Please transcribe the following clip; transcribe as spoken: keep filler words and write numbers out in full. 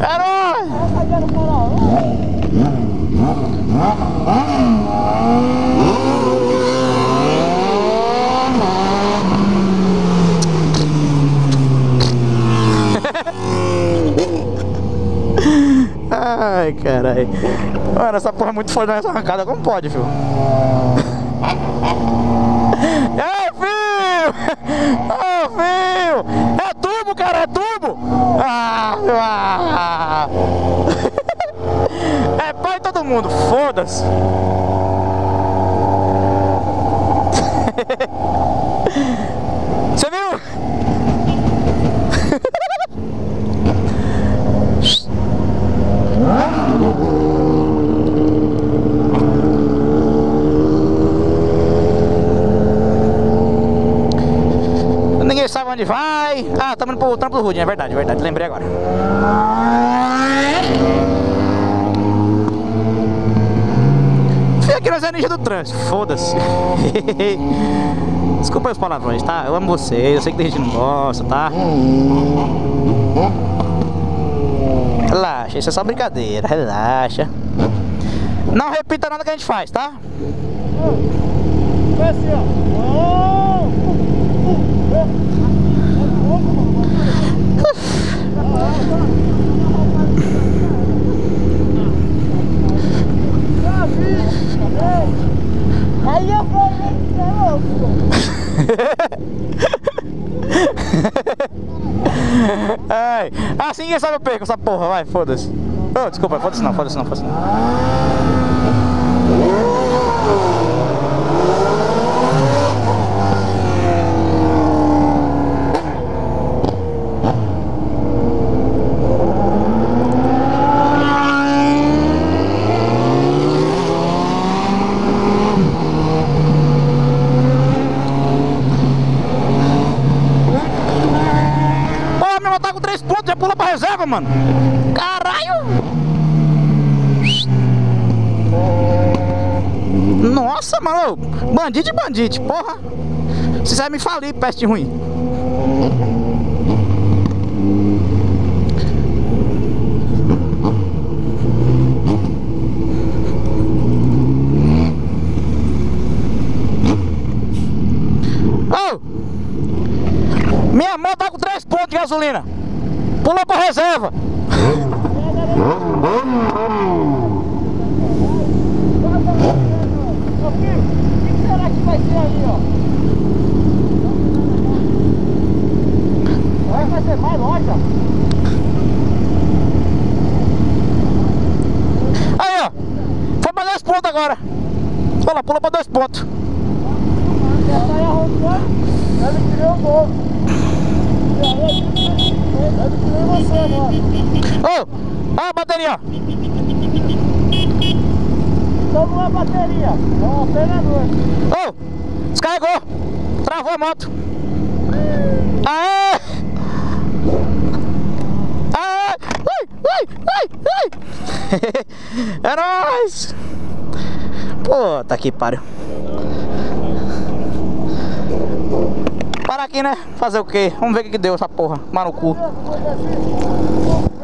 É nóis! Ai, caralho. Mano, essa porra é muito foda nessa arrancada. Como pode, filho? É, filho! Ô, filho! É turbo, cara, é turbo! Ah, ah. É pai de todo mundo, foda-se! Você viu? Ninguém sabe onde vai. Ah, estamos indo pro trampo do Rudinho, é verdade, é verdade, lembrei agora. Fui aqui nós é ninja do trânsito, foda-se. Desculpa os palavrões, tá? Eu amo vocês, eu sei que tem gente que não gosta, tá? Relaxa, isso é só brincadeira, relaxa. Não repita nada que a gente faz, tá? Vai assim, ó. Aí eu vou Ai, assim ninguém sabe eu perco essa porra, vai, foda-se. Oh, desculpa, foda-se não, foda-se não, foda-se não. Já pula pra reserva, mano. Caralho. Nossa, mano. Bandido de bandido, porra. Você vai me falir, peste ruim. Oh! Minha moto tá com três pontos de gasolina. Pula pra reserva. Ô filho, o que será que vai ser ali, ó? Vai fazer mais longe, ó. Aí, ó. Foi pra dois pontos agora. Olha lá, pula pra dois pontos. Essa aí arrancando, ele criou o gol. Ô, ó a bateria, ó. Então não é bateria, é um operador. Ô, descarregou. Travou a moto. Aê! Aê! Ui, ui, ui, ui. É nóis. Pô, tá aqui, pariu. Para aqui, né? Fazer o quê? Vamos ver o que que deu essa porra. Tomar no cu.